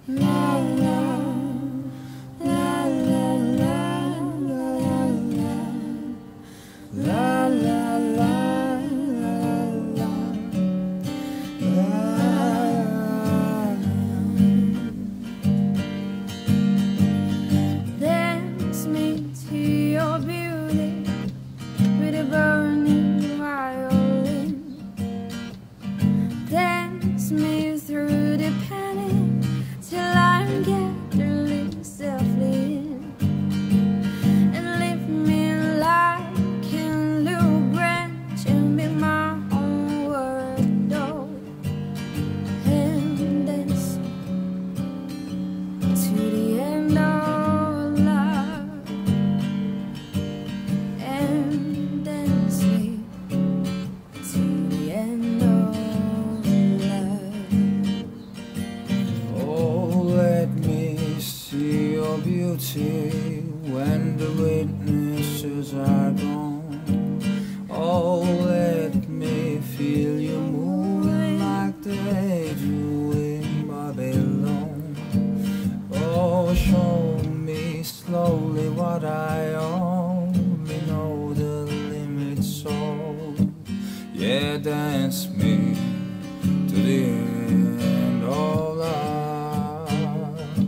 La la la la la la la la dance me to your beauty with a burning violin. Dance me through the panic till I'm gathering safely in, and leave me like a little branch and be my own word, oh, and dance to the end of love, and dance me to the end of love. Oh, let me see your beauty when the witnesses are gone. Oh, let me feel you moving like they do in Babylon. Oh, show me slowly what I only know the limits of. Yeah, dance me to the end of love.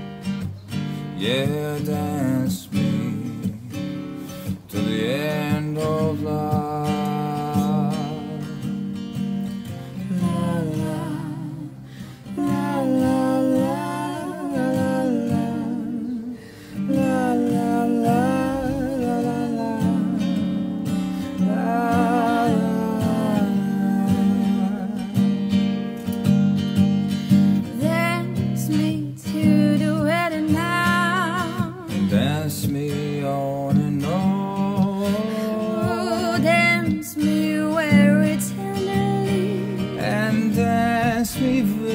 Yeah, dance me to the end of love. La la la la la la la dance me to the wedding now. Dance me on and on. Oh, dance me very tenderly. And dance me